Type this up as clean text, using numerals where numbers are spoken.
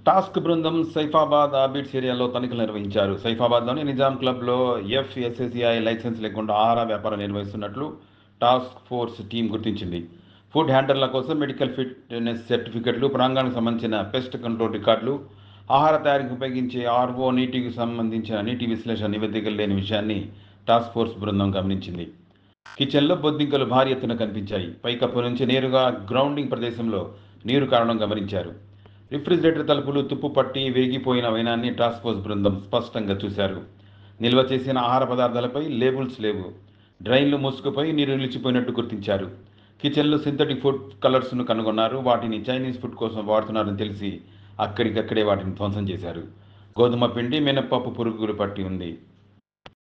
Task బృందం సైఫాబాద్ ఆబిడ్స్ ఏరియాలో తనిఖీలు నిర్వహించారు. సైఫాబాద్లోని నిజాం క్లబ్లో ఎఫ్ఎస్ఎస్సిఐ లైసెన్స్ లేకుండా ఆహార వ్యాపారం నిర్వహిస్తున్నట్లు టాస్క్ ఫోర్స్ టీం గుర్తించింది. ఫుడ్ హ్యాండర్ల కోసం మెడికల్ ఫిట్నెస్ సర్టిఫికెట్లు, ప్రాంగానికి సంబంధించిన పెస్ట్ కంట్రోల్ రికార్డులు, ఆహార తయారీకి ఉపయోగించే ఆర్ఓ నీటికి సంబంధించిన నీటి విశ్లేషణ నివేదికలు లేని విషయాన్ని టాస్క్ ఫోర్స్ బృందం గమనించింది. కిచెన్లో బొద్దింకలు భారీ ఎత్తున కనిపించాయి. పైకప్పు నుంచి నేరుగా గ్రౌండింగ్ ప్రదేశంలో నీరు కారడం గమనించారు. రిఫ్రిజిరేటర్ తలుపులు తుప్పు పట్టి వేగిపోయిన వైనాన్ని టాస్క్ ఫోర్స్ బృందం స్పష్టంగా చూశారు. నిల్వ చేసిన ఆహార పదార్థాలపై లేబుల్స్ లేవు. డ్రైన్లు మూసుకుపోయి నీరు నిలిచిపోయినట్టు గుర్తించారు. కిచెన్లో సింథటిక్ ఫుడ్ కలర్స్ను కనుగొన్నారు. వాటిని చైనీస్ ఫుడ్ కోసం వాడుతున్నారని తెలిసి అక్కడికక్కడే వాటిని ధ్వంసం చేశారు. గోధుమ పిండి, మినప్పప్పు పురుగులు పట్టి ఉంది.